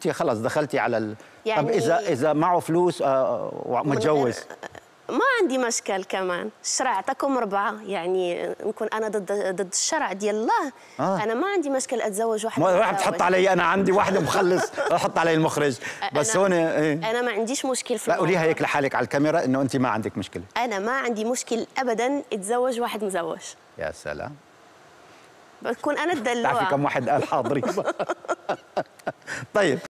انت خلص دخلتي على يعني طب اذا معه فلوس ومتجوز؟ ما عندي مشكل كمان. الشرع اعطاكم 4، يعني نكون انا ضد الشرع ديال الله. انا ما عندي مشكل اتزوج واحد. ما راح تحط علي انا عندي واحد مخلص احط علي المخرج بس هون انا ما عنديش مشكل في لا قوليها هيك لحالك على الكاميرا انه انت ما عندك مشكله. انا ما عندي مشكل ابدا اتزوج واحد مزوج. يا سلام، بكون انا الدلوعه. بتعرفي كم واحد قال حاضرين. طيب